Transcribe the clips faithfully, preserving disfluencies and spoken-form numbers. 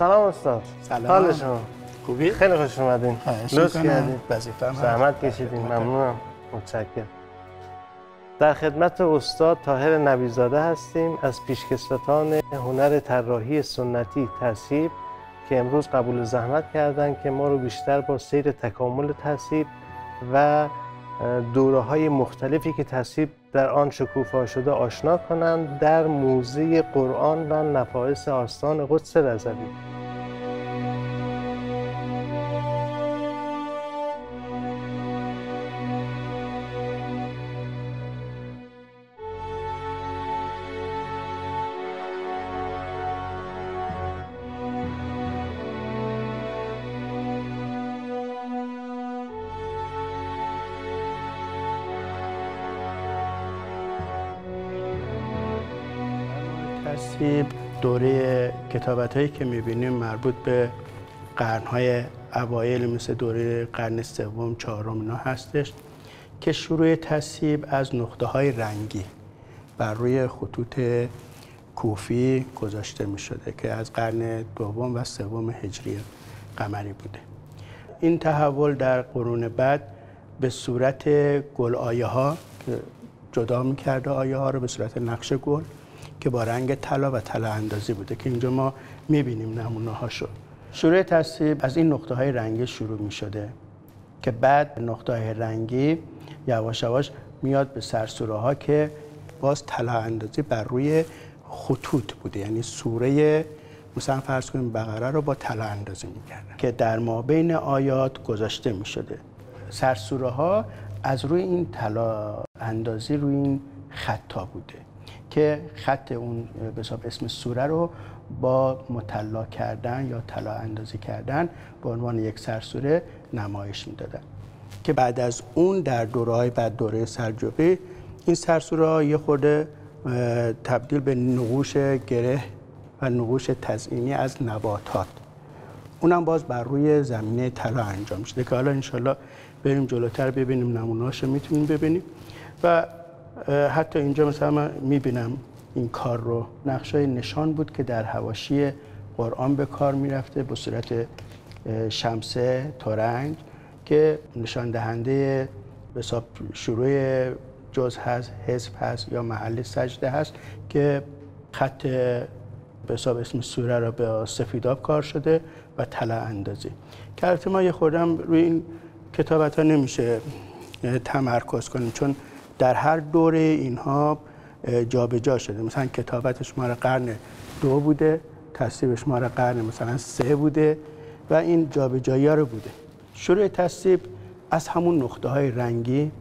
سلام استاد. سلام. حال شما خوبی؟ خیلی خوش اومدین. لطف کردین. وظیفه‌ام زحمت کشیدین. ممنونم. متشکرم. در خدمت استاد طاهر نبی‌زاده هستیم از پیشکسوتان هنر طراحی سنتی تسهیب که امروز قبول زحمت کردن که ما رو بیشتر با سیر تکامل تسهیب و دوره‌های مختلفی که تسهیب در آن شکوفا شده آشنا کنند در موزه قرآن و نفائس آستان قدس رضوی. تسهیب دوره کتابت‌هایی که می‌بینیم مربوط به قرن‌های اوایل مثل دوره قرن سوم، چهارم اینا هستش که شروع تسهیب از نقطه‌های رنگی بر روی خطوط کوفی گذاشته می‌شده که از قرن دوم و سوم هجری قمری بوده. این تحول در قرون بعد به صورت گل آیه ها که جدا می‌کرده آیه ها رو به صورت نقش گل که با رنگ طلا و طلا اندازی بوده که اینجا ما می‌بینیم نمونه هاشو. شروع تسهیب از این نقطه های رنگی شروع می شده که بعد نقطه های رنگی یواش یواش میاد به سرسوره ها که باز طلا اندازی بر روی خطوط بوده، یعنی سوره مثلا فرض کنیم بقره رو با طلا اندازی می‌کردن که در مابین آیات گذاشته می شده. سرسوره ها از روی این طلا اندازی روی این خطا بوده که خط اون به حساب اسم سوره رو با مطلع کردن یا طلا اندازی کردن به عنوان یک سرسوره نمایش میدادن که بعد از اون در دوره‌های بعد دوره سلجوقی این سرسوره یه خورده تبدیل به نقوش گره و نقوش تزئینی از نباتات اونم باز بر روی زمینه طلا انجام شده که حالا انشالله بریم جلوتر ببینیم نمونه‌هاشو میتونیم ببینیم. و حتی اینجا مثلا من میبینم این کار رو نقشای نشان بود که در حواشی قرآن به کار میرفته به صورت شمسه تورنج که نشان دهنده به حساب شروع جز هست، حذف هست یا محل سجده هست که خط به حساب اسم سوره را به سفیداب کار شده و طلا اندازی که البته ما یه خوردم روی این کتابت ها نمیشه تمرکز کنیم چون در هر دوره اینها جابجا شده. مثلا کتابتش مال قرن دو بوده، تسهیبش مال قرن مثلا سه بوده و این جابجایی‌ها رو بوده. شروع تسهیب از همون نقطه های رنگی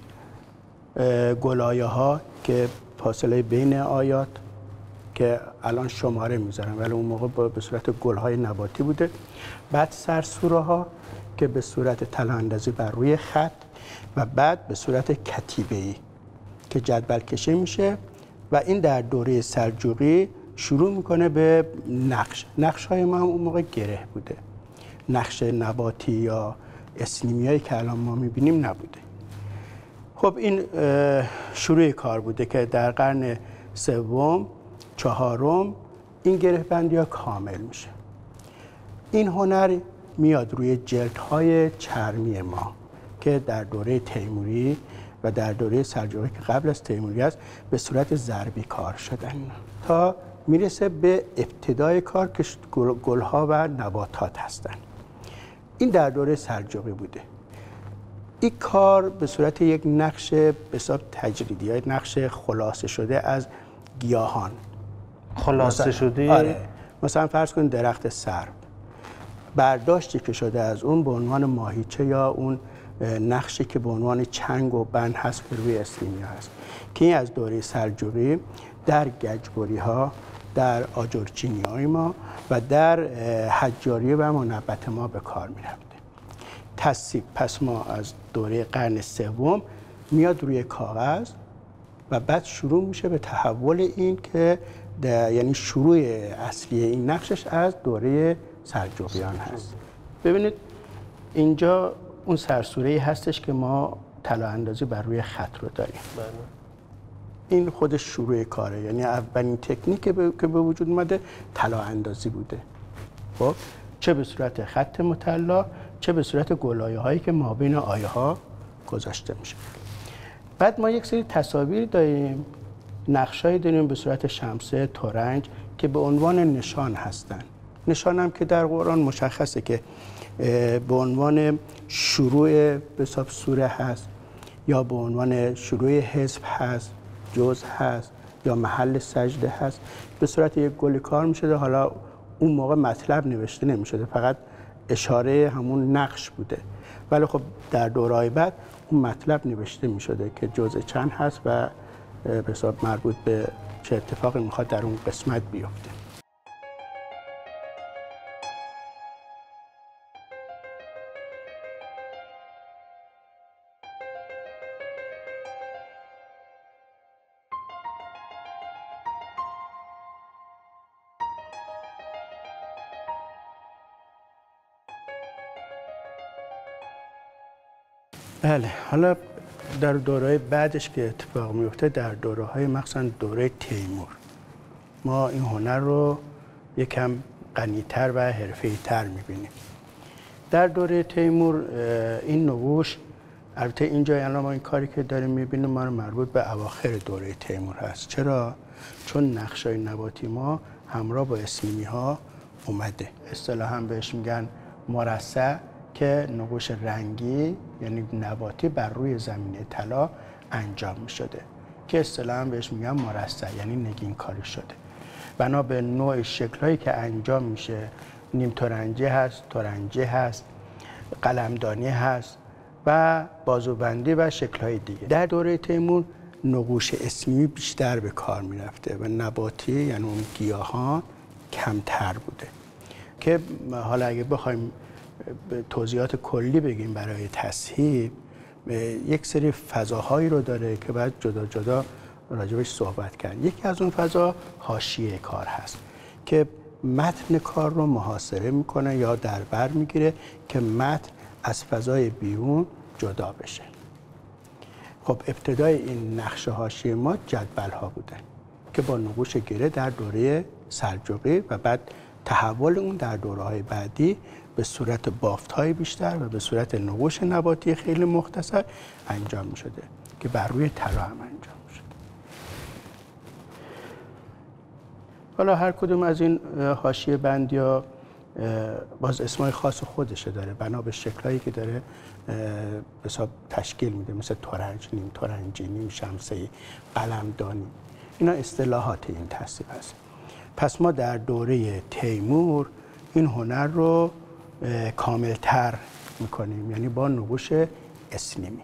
گلایه ها که فاصله بین آیات که الان شماره میذارن ولی اون موقع به صورت گل‌های نباتی بوده. بعد سرسوره ها که به صورت طلا اندازی بر روی خط و بعد به صورت کتیبه‌ای که جدول کشی میشه و این در دوره سلجوقی شروع میکنه به نقش. نقش های ما هم اون موقع گره بوده، نقش نباتی یا اسلیمیایی که الان ما میبینیم نبوده. خب این شروع کار بوده که در قرن سوم چهارم این گره بندی ها کامل میشه. این هنر میاد روی جلدهای چرمی ما که در دوره تیموری و در دوره سلجوقی که قبل از تیموری است به صورت ضربی کار شدن تا میرسه به ابتدای کار که گلها و نباتات هستن. این در دوره سلجوقی بوده. این کار به صورت یک نقش به حساب تجریدی یا نقش خلاصه شده از گیاهان خلاصه شده. آره. مثلا فرض کن درخت سرب برداشتی که شده از اون به عنوان ماهیچه یا اون نقشی که به عنوان چنگ و بند هست که روی اسلیمی هست که این از دوره سلجوقی در گجبوری ها، در آجرچینی های ما و در حجاریه و منبت ما به کار می رفته. تسهیب پس ما از دوره قرن سوم میاد روی کاغذ و بعد شروع میشه به تحول این که یعنی شروع اصلی این نقشش از دوره سلجوقیان هست. ببینید اینجا اون سرسوره‌ای هستش که ما طلا اندازی بر روی خط رو داریم. بله. این خودش شروع کاره، یعنی اولین تکنیک که به وجود اومده طلا اندازی بوده خب چه به صورت خط مطلع چه به صورت گلایه هایی که مابین آیه ها گذاشته میشه. بعد ما یک سری تصاویر داریم، نقشایی داریم به صورت شمسه، ترنج که به عنوان نشان هستن. نشان هم که در قرآن مشخصه که به عنوان شروع به حساب سوره هست یا به عنوان شروع حزب هست، جزء هست یا محل سجده هست. به صورت یک گل کار میشده. حالا اون موقع مطلب نوشته نمیشده، فقط اشاره همون نقش بوده، ولی خب در دورهای بعد اون مطلب نوشته میشده که جزء چند هست و به حساب مربوط به چه اتفاقی میخواد در اون قسمت بیفته. بله، حالا در دورهای بعدش که اتفاق میفته، در دورهای مخصوصا دوره تیمور، ما این هنر رو یکم غنی‌تر و حرفه‌ای‌تر می‌بینیم. در دوره تیمور این نقوش، البته اینجا الان ما این کاری که داریم می‌بینیم ما رو مربوط به اواخر دوره تیمور هست. چرا؟ چون نقش‌های نباتی ما همراه با اسمیمی‌ها اومده. اصطلاحاً بهش میگن مرصع، که نقوش رنگی یعنی نباتی بر روی زمینه طلا انجام می شده که اصطلاحاً بهش میگن مرصع، یعنی نگین کاری شده. بنا به نوع شکل‌هایی که انجام میشه، نیم ترنجی هست، ترنجی هست، قلمدانی هست و بازوبندی و شکل‌های دیگه. در دوره تیمور نقوش اسمی بیشتر به کار میرفته و نباتی یعنی اون گیاهان کمتر بوده. که حالا اگه بخوایم توضیحات کلی بگیم برای تصحیح، یک سری فضاهایی رو داره که باید جدا جدا راجبش صحبت کرد. یکی از اون فضا حاشیه کار هست که متن کار رو محاصره میکنه یا در بر میگیره که متن از فضای بیرون جدا بشه. خب ابتدای این نقش حاشیه ما جدول ها بوده که با نقوش گره در دوره سلجوقی و بعد تحول اون در دوره‌های بعدی به صورت بافت‌های بیشتر و به صورت نقوش نباتی خیلی مختصر انجام می‌شده که بر روی طلا هم انجام می‌شده. حالا هر کدوم از این حاشیه بندی‌ها باز اسمای خاص خودشه داره، بنا به شکل‌هایی که داره به حساب تشکیل میده، مثل ترنج، نیم ترنجی، نیم شمسه‌ای، قلمدانی. اینا اصطلاحات این تصحیح هست. پس ما در دوره تیمور این هنر رو کاملتر میکنیم، یعنی با نقوش اسلیمی.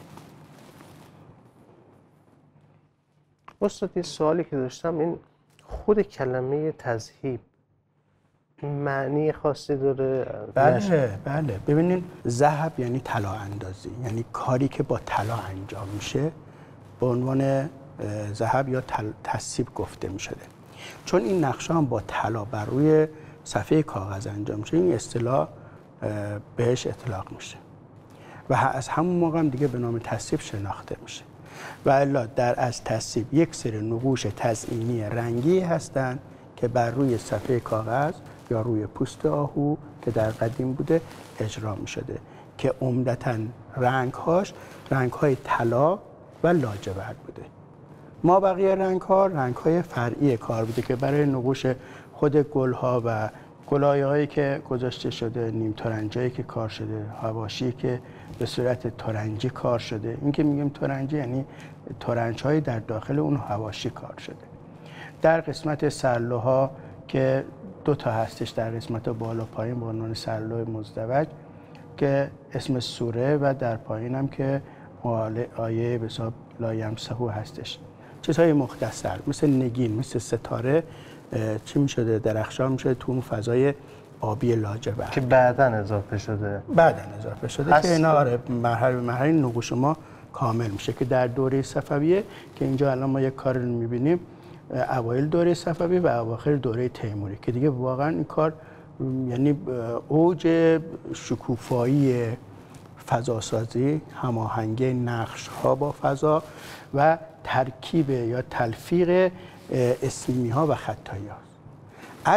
استاد این سوالی که داشتم، این خود کلمه تذهیب معنی خاصی داره؟ بله بله، ببینید ذهب یعنی طلا اندازی، یعنی کاری که با طلا انجام میشه به عنوان ذهب یا تذهیب گفته میشده. چون این نقشه هم با طلا بر روی صفحه کاغذ انجام میشه، این اصطلاح بهش اطلاق میشه و از همون موقع هم دیگه به نام تذهیب شناخته میشه. و الا در از تذهیب یک سری نقوش تزئینی رنگی هستند که بر روی صفحه کاغذ یا روی پوست آهو که در قدیم بوده اجرا میشده که عمدتاً رنگهاش رنگهای طلا و لاجورد بوده. ما بقیه رنگ‌ها رنگ‌های فرعی کار بوده که برای نقوش خود گل‌ها و گلایه‌هایی که گذاشته شده، نیم ترنجی که کار شده، حواشی که به صورت ترنجی کار شده. این که میگیم ترنجی یعنی ترنج‌های در داخل اون حواشی کار شده. در قسمت سرلوها که دو تا هستش، در قسمت بالا پایین با عنوان سرلوح مزدوج که اسم سوره و در پایین هم که آیه به حساب لا یمسحو هستش. چیزهای مختصر مثل نگین، مثل ستاره چی می شده؟ درخشان می شده تو اون فضای آبی لاجورد که بعداً اضافه شده. بعداً اضافه شده هست. که اینا آره مرحله به مرحله نقوش ما کامل میشه که در دوره صفویه که اینجا الان ما یک کار رو می‌بینیم اوایل دوره صفوی و اواخر دوره تیموری که دیگه واقعاً این کار یعنی اوج شکوفایی فضاسازی، هماهنگی نقش‌ها با فضا و ترکیب یا تلفیق اسمیمی‌ها و خطایی هاست. از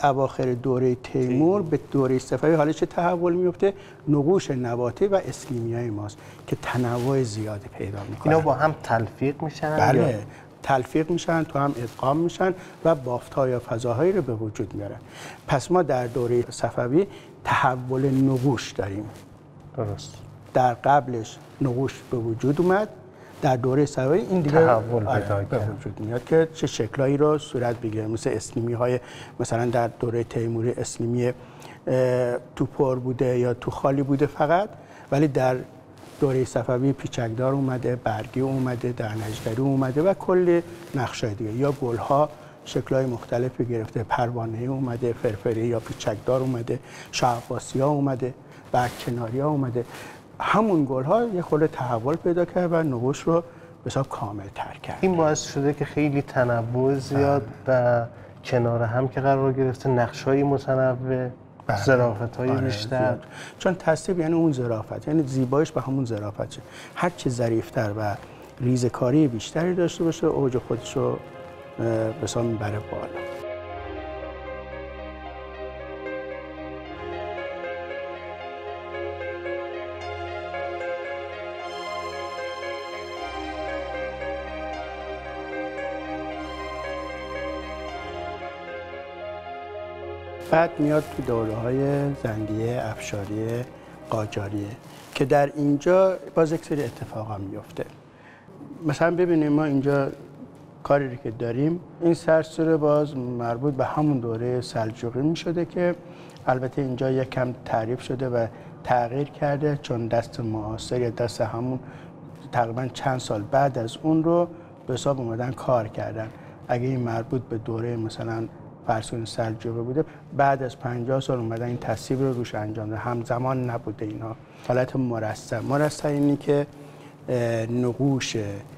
اواخر دوره تیمور به دوره صفوی حالا چه تحول میفته؟ نقوش نباتی و اسلیمیای ماست که تنوع زیادی پیدا میکنه. اینا با هم تلفیق میشن؟ بله یا؟ تلفیق میشن، تو هم ادغام میشن و بافت‌ها یا فضاهایی رو به وجود میارن. پس ما در دوره صفوی تحول نقوش داریم. درست. در قبلش نقوش به وجود اومد، در دوره صفوی این دیگه تحول پیدا به وجود میاد که چه شکلایی رو صورت بگیره، مثل اسلیمی های مثلا در دوره تیموری اسلیمی تو پر بوده یا تو خالی بوده فقط، ولی در دوره صفوی پیچکدار اومده، برگی اومده، درنجدری اومده و کل نقشای دیگه، یا گلها شکل‌های مختلفی گرفته، پروانه‌ای اومده، فرفری یا پیچکدار اومده، شاه عباسی‌ها اومده، برگ‌کناری‌ها اومده. همون گل‌ها یه خورده تحول پیدا کرد و نقوش رو به حساب کامل تر کرد. این باعث شده که خیلی تنوع زیاد و کنار هم که قرار گرفته، نقش‌های متنوع، ظرافت‌های آره بیشتر زیاد. چون تصویب یعنی اون ظرافت، یعنی زیباییش به همون ظرافت. هر چه ظریف‌تر و ریزکاری بیشتری داشته باشه، اوج خودش رو به حساب میبره بالا. بعد میاد تو دوره‌های زندیه، افشاریه، قاجاریه که در اینجا باز یک سری اتفاقا میفته. مثلا ببینیم ما اینجا کاری که داریم، این سرسوره باز مربوط به همون دوره سلجوقی میشده که البته اینجا یک کم تعریف شده و تغییر کرده، چون دست معاصر یا دست همون تقریبا چند سال بعد از اون رو به حساب اومدن کار کردن. اگه این مربوط به دوره مثلا فرسون سلجوقی بوده، بعد از پنجاه سال اومدن این تصویب رو روش انجام دادن. همزمان نبوده اینا. حالت مرصع مرصع اینی که نقوش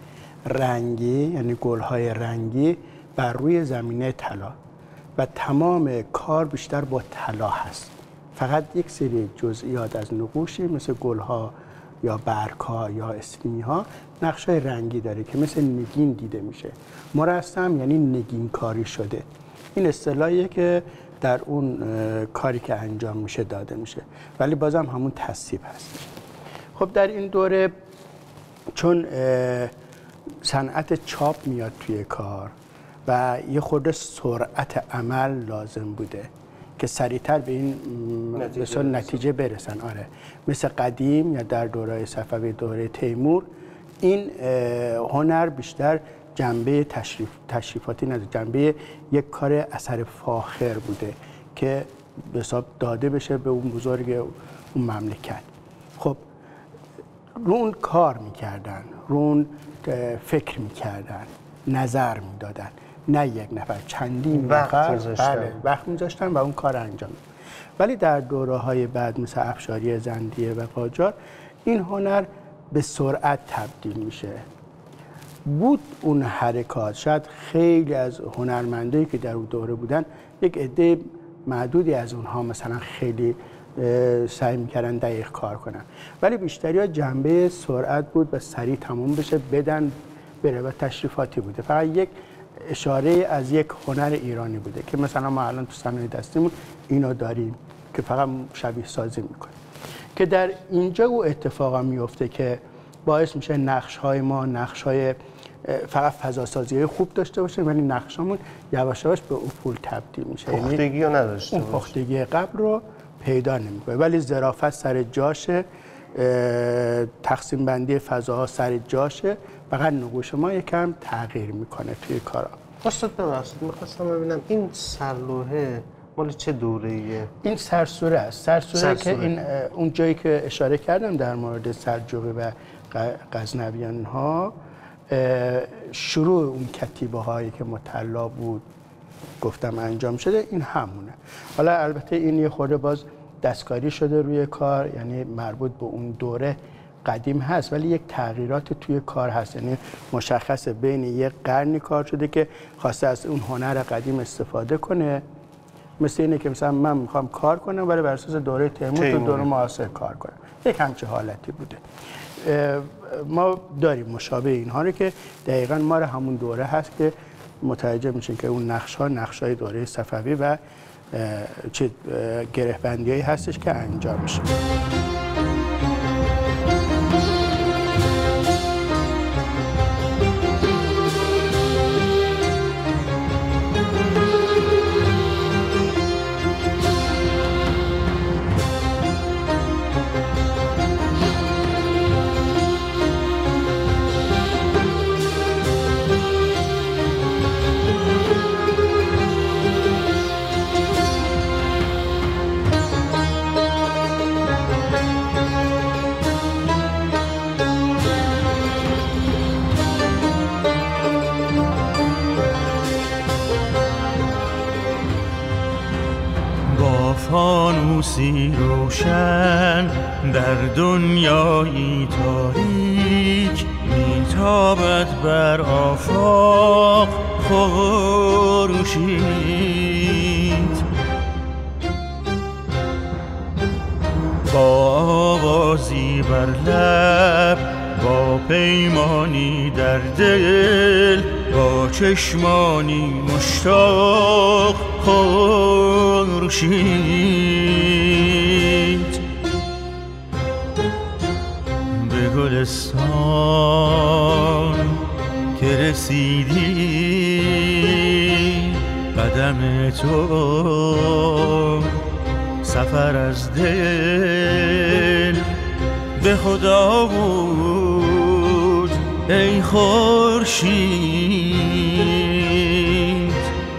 رنگی، یعنی گل‌های رنگی بر روی زمینه طلا و تمام کار بیشتر با طلا هست. فقط یک سری جزئیات از نقوشی مثل گل‌ها یا برگ‌ها یا اسلیمی‌ها نقش‌های رنگی داره که مثل نگین دیده میشه. مرصع یعنی نگین کاری شده. این اصطلاحیه که در اون کاری که انجام میشه داده میشه، ولی بازم همون تصویب هست. خب در این دوره چون صنعت چاپ میاد توی کار و یه خورده سرعت عمل لازم بوده که سریعتر به این نتیجه, نتیجه برسن. آره، مثل قدیم یا در دوره صفوی، دوره تیمور، این هنر بیشتر جنبه تشریف تشریفاتی نداره، جنبه یک کار اثر فاخر بوده که به حساب داده بشه به اون بزرگ اون مملکت. خب رو اون کار میکردن، رو اون فکر میکردن، نظر میدادن، نه یک نفر، چندین نفر بله وقت میذاشتن و اون کار انجام میدادن. ولی در دوره های بعد مثل افشاری، زندیه و قاجار این هنر به سرعت تبدیل میشه. بود اون حرکات، شاید خیلی از هنرمندایی که در اون دوره بودن، یک عده معدودی از اونها مثلا خیلی سعی میکردن دقیق کار کنن، ولی بیشتری ها جنبه سرعت بود و سریع تموم بشه بدن بره و تشریفاتی بوده. فقط یک اشاره از یک هنر ایرانی بوده که مثلا ما الان تو صنایع دستیمون اینو داریم که فقط شبیه سازی میکنه، که در اینجا او اتفاقا میفته که باعث میشه نقش های ما نقش های فقط فضا سازی خوب داشته باشه، ولی نقشامون یواش یواش به افول تبدیل میشه. پختگی رو نداشته باشه. اون پختگی قبل رو پیدا نمیکنه، ولی ظرافت سر جاشه، تقسیم بندی فضاها سر جاشه، فقط نقوش ما یکم تغییر میکنه توی کارا. استاد ببخشید میخواستم ببینم این سرلوحه مال چه دوره‌ایه؟ این سرسوره است. سرسوره, سرسوره که این اون جایی که اشاره کردم در مورد سلجوقی و غزنویان ها، شروع اون کتیبه هایی که مطلع بود گفتم انجام شده، این همونه. حالا البته این یه خورده باز دستکاری شده روی کار، یعنی مربوط به اون دوره قدیم هست، ولی یک تغییرات توی کار هست، یعنی مشخصه بین یک قرنی کار شده که خواسته از اون هنر قدیم استفاده کنه. مثل اینه که مثلا من میخوام کار کنم ولی بر اساس دوره تیمور تو دوره معاصر کار کنم، یک همچه حالتی بوده. ما داریم مشابه اینها رو که دقیقاً ما همون دوره هست که متوجه میشین که اون نقش ها نقش های دوره صفوی و چه گره بندیایی هستش که انجام میشه. فانوسی روشن در دنیایی تاریک میتابد بر آفاق خورشید. با آوازی بر لب، با پیمانی در دل، با چشمانی مشتاق خورشید. به گلستان که رسیدی، قدم تو سفر از دل به خدا بود ای خورشید.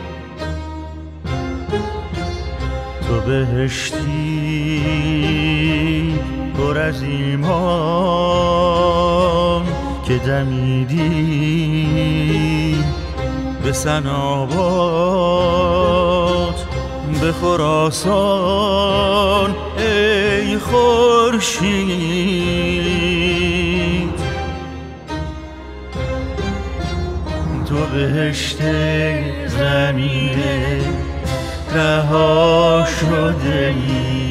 تو بهشتی پر از ایمان که دمیدی به سناباد به خراسان ای خورشید. تو بهشت زمینه رها شده ای.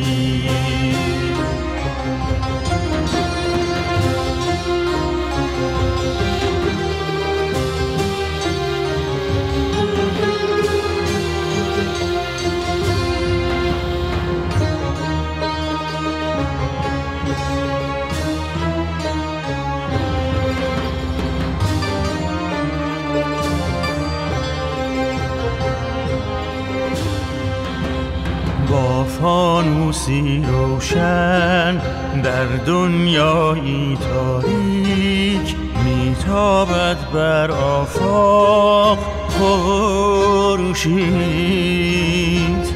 با فانوسی روشن در دنیایی تاریک میتابد بر آفاق خورشید.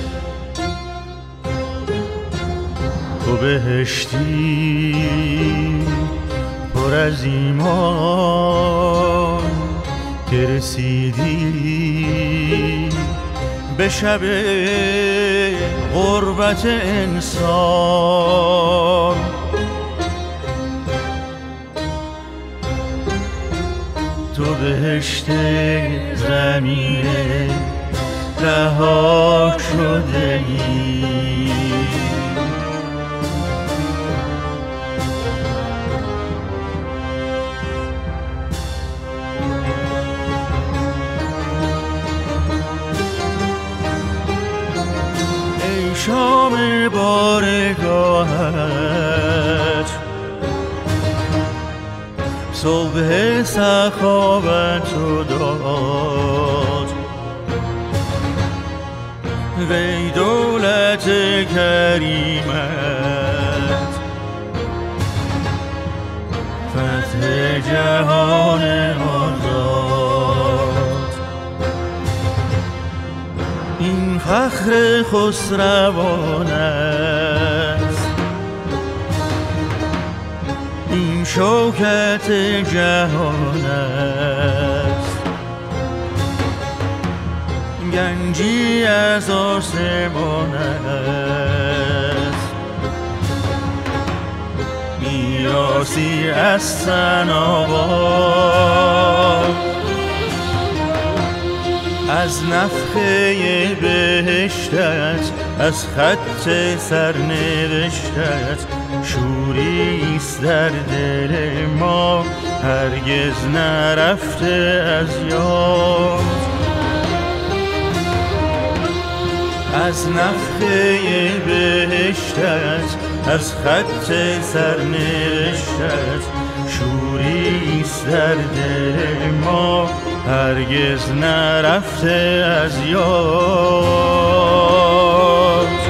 تو بهشتی پر از ایمان که رسیدی به شب غربت انسان. تو بهشت زمینه رها شده ای. شام بارگاهت صبح سخاوت و داد، وی دولت کریمت فتح جهان آزاد. این فخر خسروان است، این شوکت جهان است، گنجی از آسمان است، میراثی از سناباد. از نفخه بهشتت، از خط سرنوشتت شوریست در دل ما هرگز نرفته از یاد. از نفخه بهشتت، از خط سرنوشتت شوریست در دل ما هرگز نرفته از یاد.